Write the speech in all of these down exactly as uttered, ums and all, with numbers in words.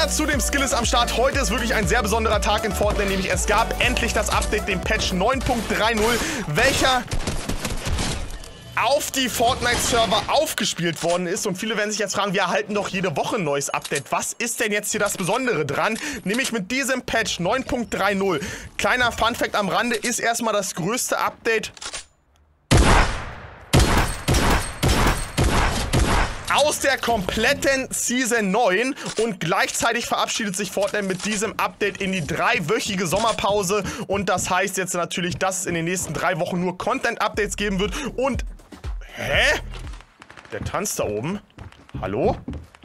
Jeder zu dem Skill ist am Start. Heute ist wirklich ein sehr besonderer Tag in Fortnite, nämlich es gab endlich das Update, den Patch neun Punkt drei null, welcher auf die Fortnite-Server aufgespielt worden ist. Und viele werden sich jetzt fragen, wir erhalten doch jede Woche ein neues Update. Was ist denn jetzt hier das Besondere dran? Nämlich mit diesem Patch neun Punkt drei null. Kleiner Funfact am Rande, ist erstmal das größte Update aus der kompletten Season neun und gleichzeitig verabschiedet sich Fortnite mit diesem Update in die dreiwöchige Sommerpause und das heißt jetzt natürlich, dass es in den nächsten drei Wochen nur Content-Updates geben wird und... Hä? Der tanzt da oben? Hallo?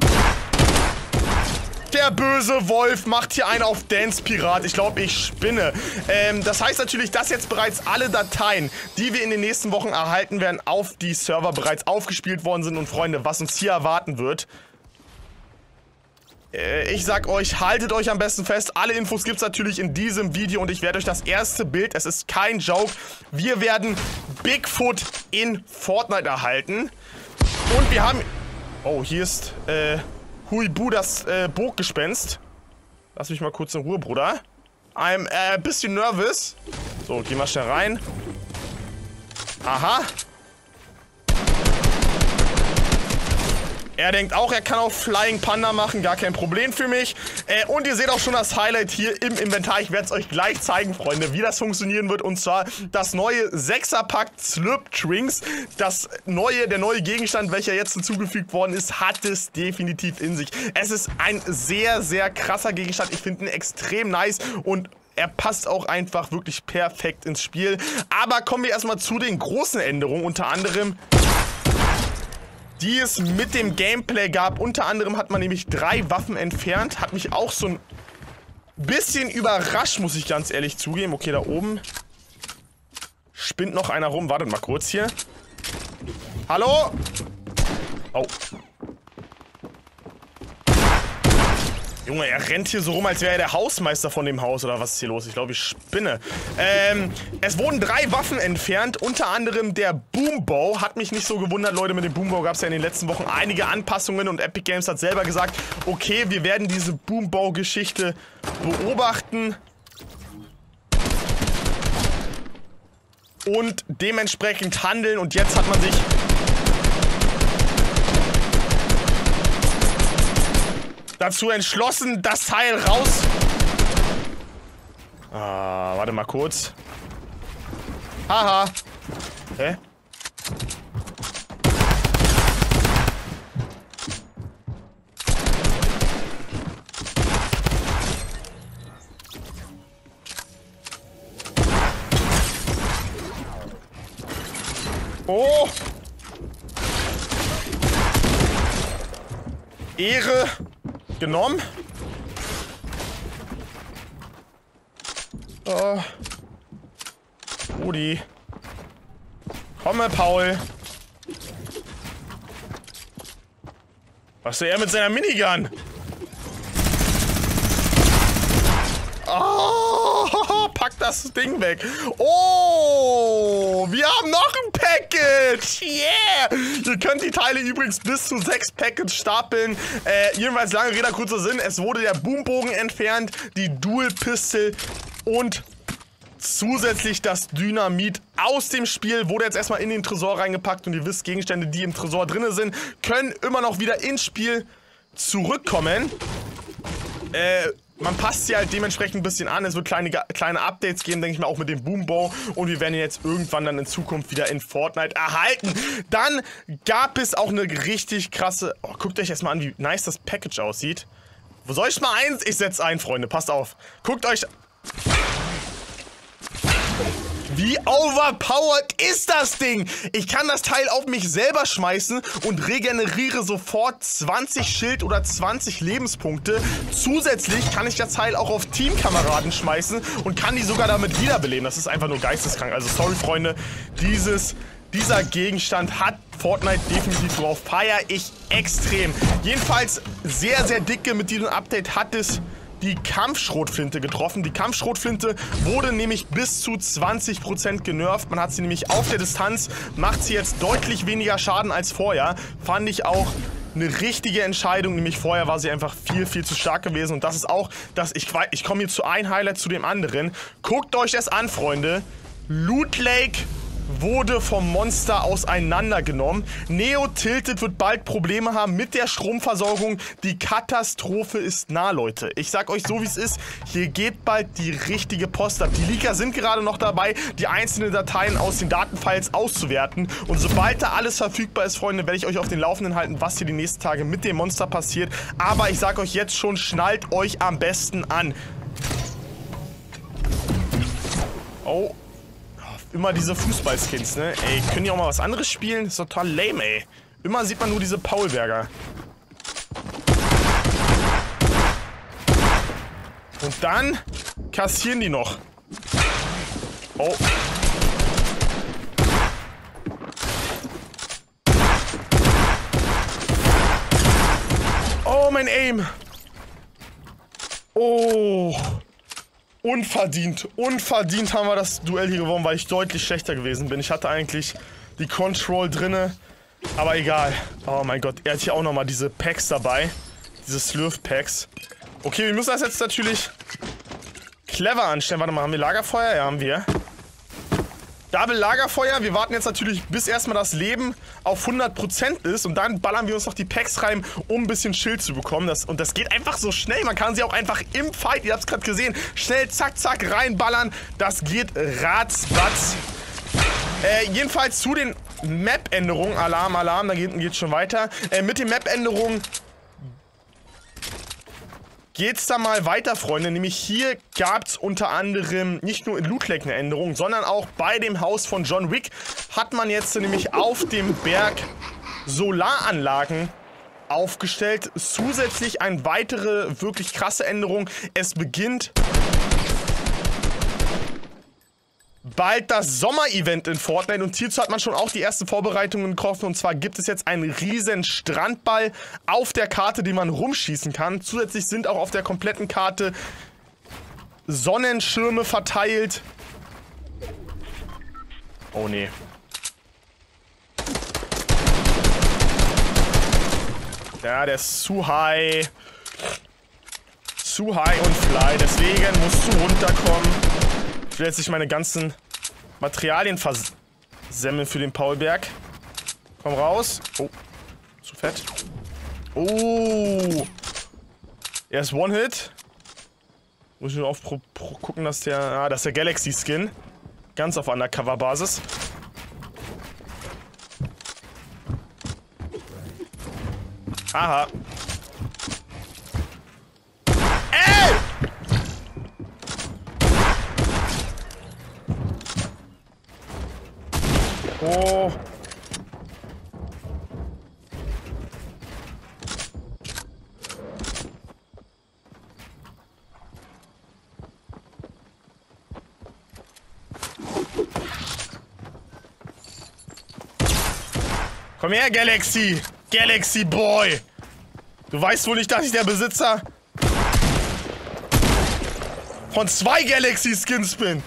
Der böse Wolf macht hier einen auf Dance Pirat. Ich glaube, ich spinne. Ähm, das heißt natürlich, dass jetzt bereits alle Dateien, die wir in den nächsten Wochen erhalten werden, auf die Server bereits aufgespielt worden sind. Und Freunde, was uns hier erwarten wird, äh, ich sag euch, haltet euch am besten fest. Alle Infos gibt es natürlich in diesem Video und ich werde euch das erste Bild, es ist kein Joke, wir werden Bigfoot in Fortnite erhalten. Und wir haben... Oh, hier ist... Äh, Huibu, das äh, Burggespenst. Lass mich mal kurz in Ruhe, Bruder. I'm ein äh, bisschen nervös. So, gehen wir schnell rein. Aha. Er denkt auch, er kann auch Flying Panda machen, gar kein Problem für mich. Äh, und ihr seht auch schon das Highlight hier im Inventar. Ich werde es euch gleich zeigen, Freunde, wie das funktionieren wird. Und zwar das neue Sechser-Pack Slurp Drinks. Das neue, der neue Gegenstand, welcher jetzt hinzugefügt worden ist, hat es definitiv in sich. Es ist ein sehr, sehr krasser Gegenstand. Ich finde ihn extrem nice und er passt auch einfach wirklich perfekt ins Spiel. Aber kommen wir erstmal zu den großen Änderungen, unter anderem... die es mit dem Gameplay gab. Unter anderem hat man nämlich drei Waffen entfernt. Hat mich auch so ein bisschen überrascht, muss ich ganz ehrlich zugeben. Okay, da oben spinnt noch einer rum. Wartet mal kurz hier. Hallo? Oh. Junge, er rennt hier so rum, als wäre er der Hausmeister von dem Haus. Oder was ist hier los? Ich glaube, ich spinne. Ähm, es wurden drei Waffen entfernt. Unter anderem der Boombow. Hat mich nicht so gewundert, Leute. Mit dem Boombow gab es ja in den letzten Wochen einige Anpassungen. Und Epic Games hat selber gesagt, okay, wir werden diese Boombow-Geschichte beobachten. Und dementsprechend handeln. Und jetzt hat man sich... dazu entschlossen, das Teil raus... Ah, warte mal kurz. Haha. Hä? Oh! Ehre genommen. Oh. Rudi. Komme, Paul. Was will er mit seiner Minigun? Oh, pack das Ding weg. Oh, wir haben noch ein Package. Yeah. Ihr könnt die Teile übrigens bis zu sechs Packages stapeln. Äh, jedenfalls lange Rede, kurzer Sinn. Es wurde der Boombogen entfernt, die Dual Pistol und zusätzlich das Dynamit aus dem Spiel. Wurde jetzt erstmal in den Tresor reingepackt und ihr wisst, Gegenstände, die im Tresor drin sind, können immer noch wieder ins Spiel zurückkommen. Äh... Man passt sie halt dementsprechend ein bisschen an. Es wird kleine, kleine Updates geben, denke ich mal, auch mit dem Boombow. Und wir werden ihn jetzt irgendwann dann in Zukunft wieder in Fortnite erhalten. Dann gab es auch eine richtig krasse... Oh, guckt euch erstmal an, wie nice das Package aussieht. Wo soll ich mal eins? Ich setze ein, Freunde. Passt auf. Guckt euch... Wie overpowered ist das Ding? Ich kann das Teil auf mich selber schmeißen und regeneriere sofort zwanzig Schild oder zwanzig Lebenspunkte. Zusätzlich kann ich das Teil auch auf Teamkameraden schmeißen und kann die sogar damit wiederbeleben. Das ist einfach nur geisteskrank. Also sorry, Freunde, dieses... dieser Gegenstand hat Fortnite definitiv drauf. Feier ich extrem. Jedenfalls sehr, sehr dicke mit diesem Update hat es die Kampfschrotflinte getroffen. Die Kampfschrotflinte wurde nämlich bis zu zwanzig Prozent genervt. Man hat sie nämlich auf der Distanz, macht sie jetzt deutlich weniger Schaden als vorher. Fand ich auch eine richtige Entscheidung, nämlich vorher war sie einfach viel, viel zu stark gewesen. Und das ist auch, dass ich, ich komme hier zu einem Highlight zu dem anderen. Guckt euch das an, Freunde. Loot Lake wurde vom Monster auseinandergenommen. Neo Tilted wird bald Probleme haben mit der Stromversorgung. Die Katastrophe ist nah, Leute. Ich sag euch so, wie es ist. Hier geht bald die richtige Post ab. Die Leaker sind gerade noch dabei, die einzelnen Dateien aus den Datenfiles auszuwerten. Und sobald da alles verfügbar ist, Freunde, werde ich euch auf den Laufenden halten, was hier die nächsten Tage mit dem Monster passiert. Aber ich sag euch jetzt schon, schnallt euch am besten an. Oh. Immer diese Fußballskins, ne? Ey, können die auch mal was anderes spielen? Das ist total lame, ey. Immer sieht man nur diese Paulberger. Und dann kassieren die noch. Oh. Oh, mein Aim. Oh. Unverdient, unverdient haben wir das Duell hier gewonnen, weil ich deutlich schlechter gewesen bin. Ich hatte eigentlich die Control drinne, aber egal. Oh mein Gott, er hat hier auch nochmal diese Packs dabei. Diese Slurf-Packs. Okay, wir müssen das jetzt natürlich clever anstellen. Warte mal, haben wir Lagerfeuer? Ja, haben wir. Double Lagerfeuer. Wir warten jetzt natürlich, bis erstmal das Leben auf hundert Prozent ist. Und dann ballern wir uns noch die Packs rein, um ein bisschen Schild zu bekommen. Das, und das geht einfach so schnell. Man kann sie auch einfach im Fight, ihr habt es gerade gesehen, schnell zack, zack, reinballern. Das geht ratzbatz. Äh, jedenfalls zu den Map-Änderungen. Alarm, Alarm, da geht es schon weiter. Äh, mit den Map-Änderungen geht's da mal weiter, Freunde. Nämlich hier gab es unter anderem nicht nur in Loot Lake eine Änderung, sondern auch bei dem Haus von John Wick hat man jetzt nämlich auf dem Berg Solaranlagen aufgestellt. Zusätzlich eine weitere wirklich krasse Änderung. Es beginnt bald das Sommer-Event in Fortnite und hierzu hat man schon auch die ersten Vorbereitungen getroffen. Und zwar gibt es jetzt einen riesen Strandball auf der Karte, den man rumschießen kann. Zusätzlich sind auch auf der kompletten Karte Sonnenschirme verteilt. Oh nee. Ja, der ist zu high. Zu high und fly. Deswegen musst du runterkommen. Ich will jetzt nicht meine ganzen Materialien versemmeln für den Paulberg. Komm raus. Oh, zu fett. Oh. Er ist One-Hit. Muss ich nur auf pro, pro gucken, dass der... Ah, das ist der Galaxy-Skin. Ganz auf Undercover-Basis. Aha. Ey! Oh. Komm her, Galaxy. Galaxy Boy. Du weißt wohl nicht, dass ich der Besitzer von zwei Galaxy Skins bin.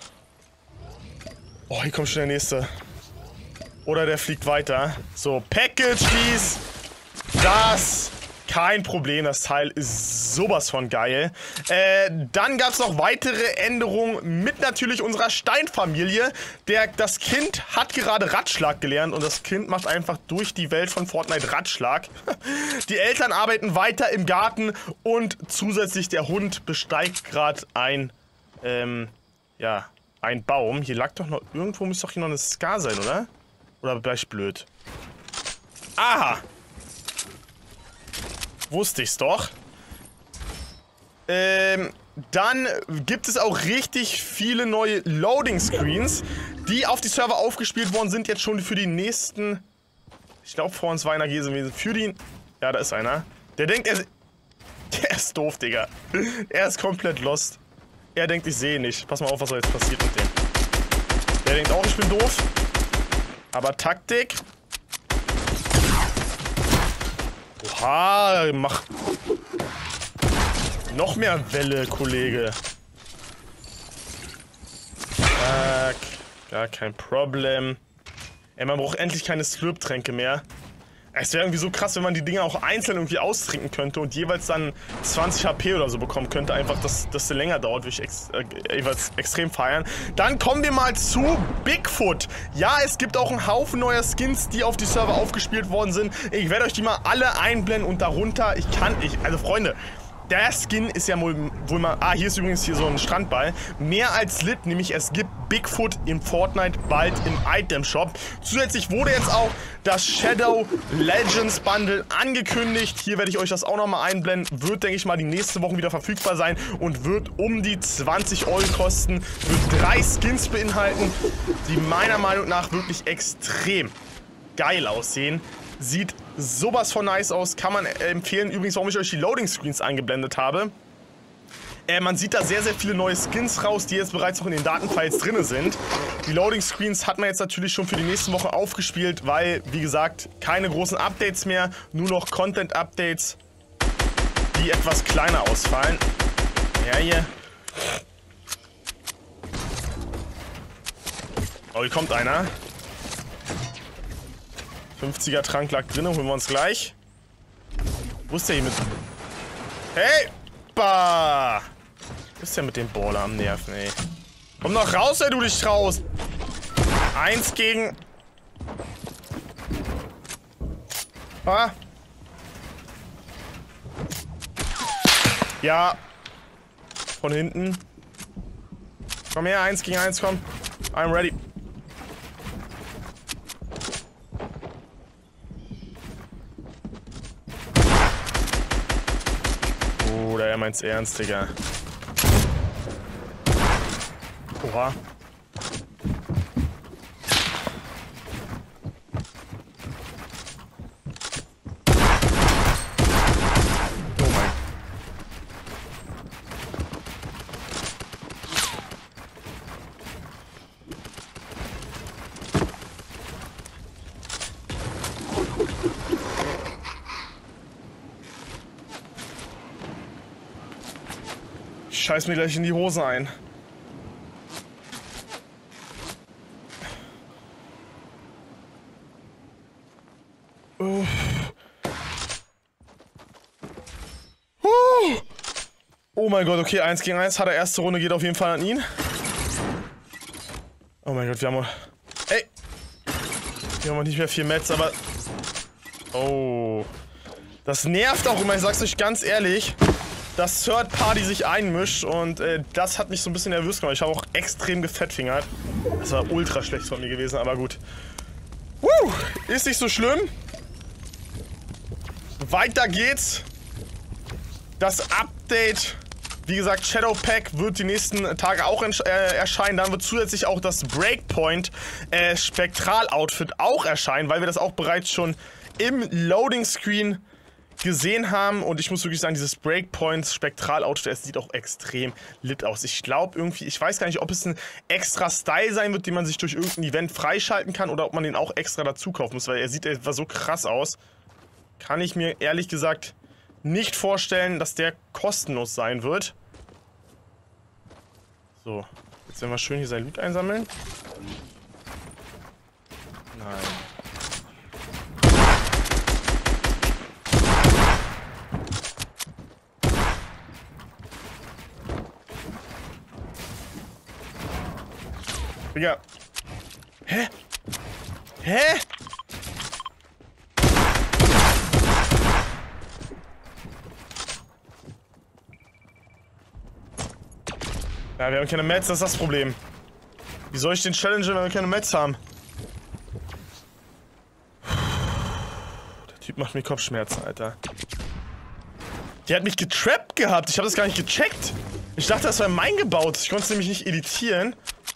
Oh, hier kommt schon der nächste. Oder der fliegt weiter. So, Package dies, das. Kein Problem, das Teil ist sowas von geil. Äh, dann gab es noch weitere Änderungen mit natürlich unserer Steinfamilie. Der, das Kind hat gerade Ratschlag gelernt und das Kind macht einfach durch die Welt von Fortnite Ratschlag. Die Eltern arbeiten weiter im Garten und zusätzlich der Hund besteigt gerade ein, ähm, ja, ein Baum. Hier lag doch noch, irgendwo müsste doch hier noch eine Scar sein, oder? Oder bin ich blöd? Aha! Wusste ich's doch. Ähm, dann gibt es auch richtig viele neue Loading Screens, die auf die Server aufgespielt worden sind, jetzt schon für die nächsten... Ich glaube, vor uns war einer gewesen. Für die... Ja, da ist einer. Der denkt, er... Der ist doof, Digga. Er ist komplett lost. Er denkt, ich sehe nicht. Pass mal auf, was jetzt passiert mit dem. Der denkt auch, ich bin doof. Aber Taktik... Oha, mach... Noch mehr Welle, Kollege. Zack. Gar kein Problem. Ey, man braucht endlich keine Slurp-Tränke mehr. Es wäre irgendwie so krass, wenn man die Dinger auch einzeln irgendwie austrinken könnte und jeweils dann zwanzig H P oder so bekommen könnte. Einfach, dass das länger dauert, würde ich ex äh, jeweils extrem feiern. Dann kommen wir mal zu Bigfoot. Ja, es gibt auch einen Haufen neuer Skins, die auf die Server aufgespielt worden sind. Ich werde euch die mal alle einblenden und darunter, ich kann, ich, also Freunde, der Skin ist ja wohl, wohl mal... Ah, hier ist übrigens hier so ein Strandball. Mehr als lit, nämlich es gibt Bigfoot im Fortnite bald im Item Shop. Zusätzlich wurde jetzt auch das Shadow Legends Bundle angekündigt. Hier werde ich euch das auch nochmal einblenden. Wird, denke ich mal, die nächste Woche wieder verfügbar sein und wird um die zwanzig Euro kosten. Wird drei Skins beinhalten, die meiner Meinung nach wirklich extrem geil aussehen. Sieht sowas von nice aus, kann man empfehlen. Übrigens, warum ich euch die Loading Screens eingeblendet habe. Äh, man sieht da sehr, sehr viele neue Skins raus, die jetzt bereits noch in den Datenfiles drin sind. Die Loading Screens hat man jetzt natürlich schon für die nächste Woche aufgespielt, weil, wie gesagt, keine großen Updates mehr, nur noch Content-Updates, die etwas kleiner ausfallen. Ja, hier. Oh, hier kommt einer. fünfziger Trank lag drin, holen wir uns gleich. Wo ist der hier mit... Hey! Bah! Wo ist der mit dem Baller am Nerven, ey? Komm doch raus, wenn du dich traust! Eins gegen... Ah! Ja! Von hinten. Komm her, eins gegen eins, komm. I'm ready. Oder er meint's ernst, Digga. Oha. Oh mein. Ich scheiß mir gleich in die Hose ein. Oh. Oh mein Gott, okay, eins gegen eins. Hat er erste Runde, geht auf jeden Fall an ihn. Oh mein Gott, wir haben... Ey! Wir haben noch nicht mehr viel Metz, aber... Oh. Das nervt auch immer, ich sag's euch ganz ehrlich, dass Third Party sich einmischt und äh, das hat mich so ein bisschen nervös gemacht. Ich habe auch extrem gefettfingert. Das war ultra schlecht von mir gewesen, aber gut. Woo, ist nicht so schlimm. Weiter geht's. Das Update, wie gesagt, Shadow Pack wird die nächsten Tage auch äh, erscheinen. Dann wird zusätzlich auch das Breakpoint äh, Spektral Outfit auch erscheinen, weil wir das auch bereits schon im Loading Screen gesehen haben. Und ich muss wirklich sagen, dieses Breakpoint Spektral Outfit, es sieht auch extrem lit aus. Ich glaube irgendwie, ich weiß gar nicht, ob es ein extra Style sein wird, den man sich durch irgendein Event freischalten kann oder ob man den auch extra dazu kaufen muss, weil er sieht etwa so krass aus. Kann ich mir ehrlich gesagt nicht vorstellen, dass der kostenlos sein wird. So, jetzt werden wir schön hier sein Loot einsammeln. Nein. Digga. Hä? Hä? Ja, wir haben keine Mets, das ist das Problem. Wie soll ich den challengen, wenn wir keine Mets haben? Der Typ macht mir Kopfschmerzen, Alter. Der hat mich getrappt gehabt. Ich habe das gar nicht gecheckt. Ich dachte, das war mein gebaut. Ich konnte es nämlich nicht editieren.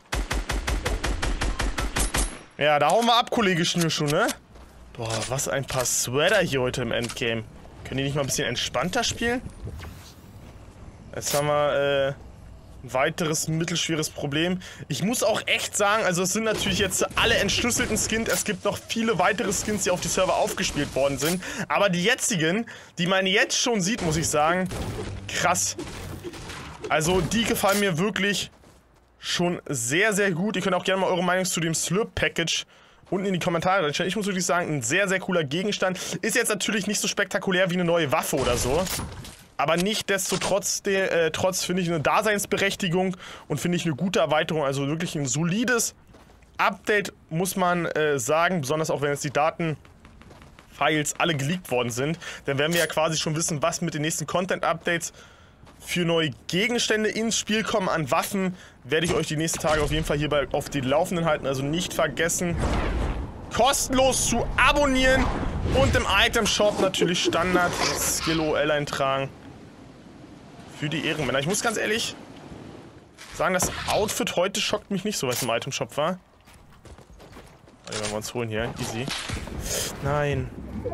Ja, da hauen wir ab, Kollege Schnürschuh, ne? Boah, was ein paar Sweater hier heute im Endgame. Können die nicht mal ein bisschen entspannter spielen? Jetzt haben wir, äh... ein weiteres mittelschweres Problem. Ich muss auch echt sagen, also es sind natürlich jetzt alle entschlüsselten Skins. Es gibt noch viele weitere Skins, die auf die Server aufgespielt worden sind. Aber die jetzigen, die man jetzt schon sieht, muss ich sagen, krass. Also die gefallen mir wirklich schon sehr, sehr gut. Ihr könnt auch gerne mal eure Meinung zu dem Slurp Package unten in die Kommentare reinstellen. Ich muss wirklich sagen, ein sehr, sehr cooler Gegenstand. Ist jetzt natürlich nicht so spektakulär wie eine neue Waffe oder so. Aber nichtsdestotrotz äh, trotz finde ich eine Daseinsberechtigung und finde ich eine gute Erweiterung. Also wirklich ein solides Update, muss man äh, sagen. Besonders auch, wenn jetzt die Datenfiles alle geleakt worden sind. Dann werden wir ja quasi schon wissen, was mit den nächsten Content-Updates für neue Gegenstände ins Spiel kommen. An Waffen werde ich euch die nächsten Tage auf jeden Fall hierbei auf die Laufenden halten. Also nicht vergessen, kostenlos zu abonnieren und im Item Shop natürlich Standard Skill O L eintragen. Für die Ehrenmänner. Ich muss ganz ehrlich sagen, das Outfit heute schockt mich nicht so, was im Item Shop war. Also, wenn wir uns holen hier. Easy. Nein.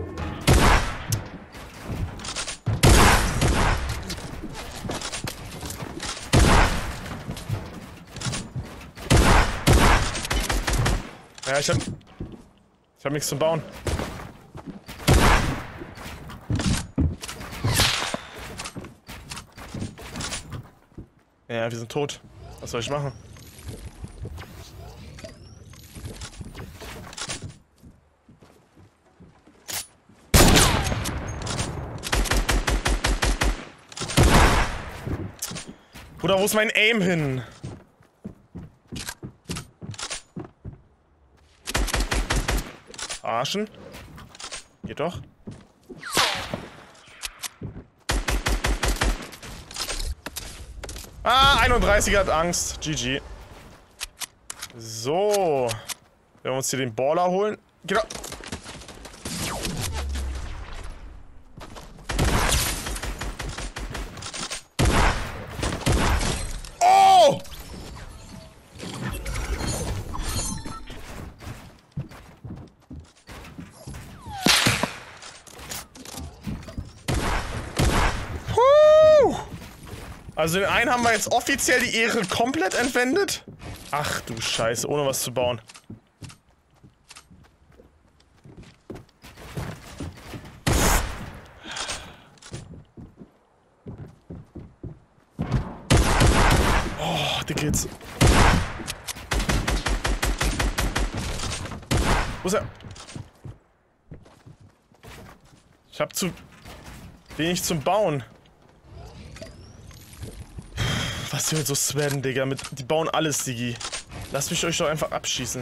Ja, ich hab... Ich hab nichts zum Bauen. Ja, wir sind tot. Was soll ich machen? Bruder, wo ist mein Aim hin? Arschen? Geht doch. Ah, einunddreißiger hat Angst. G G. So. Wenn wir uns hier den Baller holen. Genau. Oh! Also den einen haben wir jetzt offiziell die Ehre komplett entwendet. Ach du Scheiße, ohne was zu bauen. Oh, die Kids. Wo ist er? Ich hab zu wenig zum Bauen. Was die mit so sweaten, Digga. Mit, die bauen alles, Digi. Lasst mich euch doch einfach abschießen.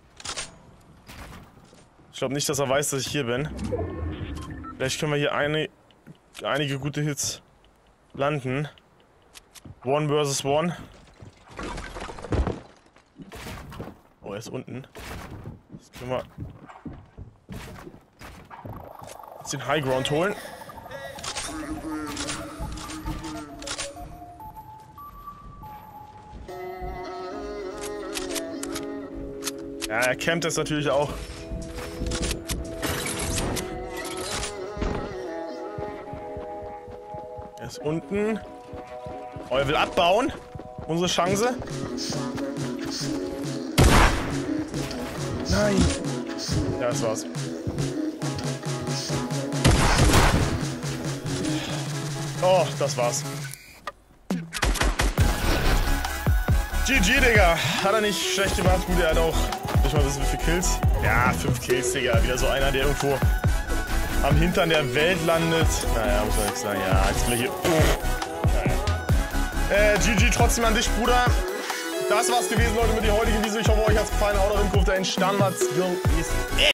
Ich glaube nicht, dass er weiß, dass ich hier bin. Vielleicht können wir hier eine, einige gute Hits landen. One versus one. Oh, er ist unten. Jetzt können wir jetzt den High Ground holen. Ja, er campt das natürlich auch. Er ist unten. Oh, er will abbauen. Unsere Chance. Nein. Ja, das war's. Oh, das war's. G G, Digga. Hat er nicht schlecht gemacht. Gut, er hat auch nicht mal wissen, wie viele Kills. Ja, fünf Kills, Digga. Wieder so einer, der irgendwo am Hintern der Welt landet. Naja, muss man nichts sagen. Ja, jetzt will ich hier. Naja. Äh, G G trotzdem an dich, Bruder. Das war's gewesen, Leute, mit der heutigen Video. Ich hoffe, euch hat's gefallen. Haut rein, guckt da in Standard Skill ist